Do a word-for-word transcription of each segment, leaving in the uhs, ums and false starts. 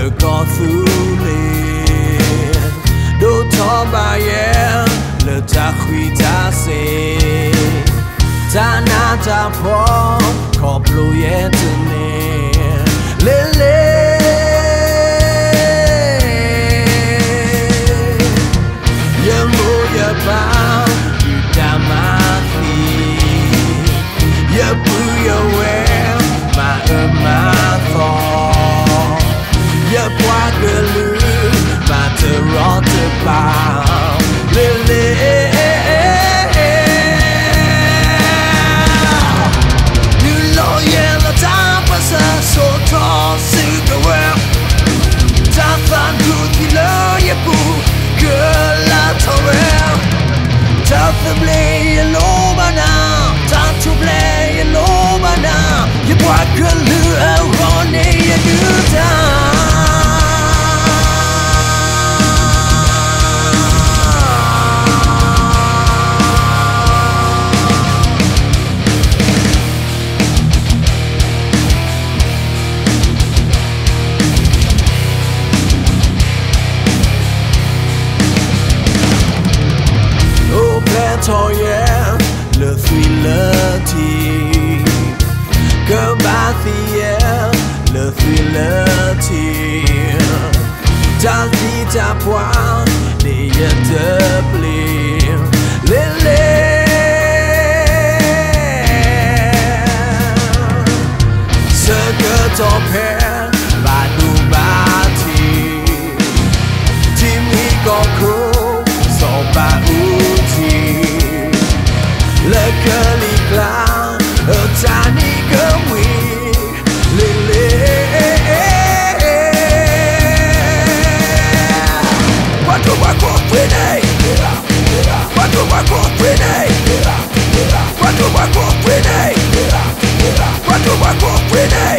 le gothule do tobaye le takhwita se tanata po koplo yetune lele yemo yaba yudamathi yabu yawe ma ma tho yabwa gelu ma te rote pa lele so tall, super well. Time fun, good, you love your boo. Girl, I told well. Time to play alone now. Time to play alone now. You walk a little around a good time. Yeah, le thriller-ty Kebathia, le thriller-ty Ta vie, ta poire, les yeux de blé Lélé Ce que ton père va nous bâtir Timmy Gonco, sont pas outils le calicla, a tiny gummy, lily. What do I go for day? What do I go for day? What do I go for day? What do I go for day?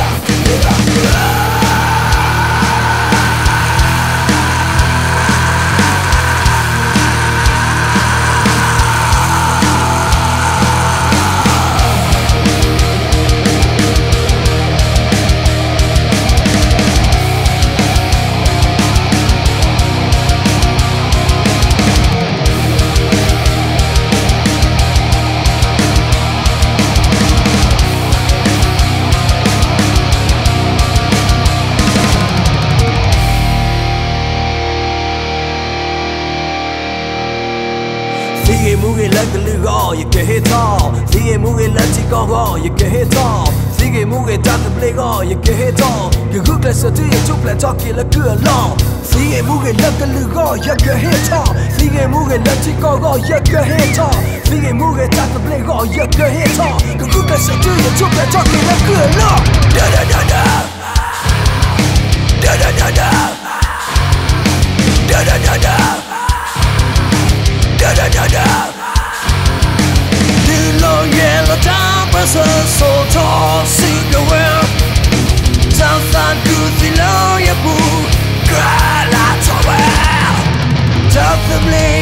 Thige muge laglugo, you can hit all. Thige muge latigo, you can hit all. Thige muge datablego, you can hit all. You cook less to you to play talkie like good long. Thige muge laglugo, you can hit all. Thige muge latigo, you can hit all. Thige muge datablego, you can hit all. You cook less to you to play talkie like good long. Da da da da. Da da da da. Da da da da. Da da da da. Little yellow diamonds are so tall, sing the well. Something good below your boo, girl, I told well. Tough to blame.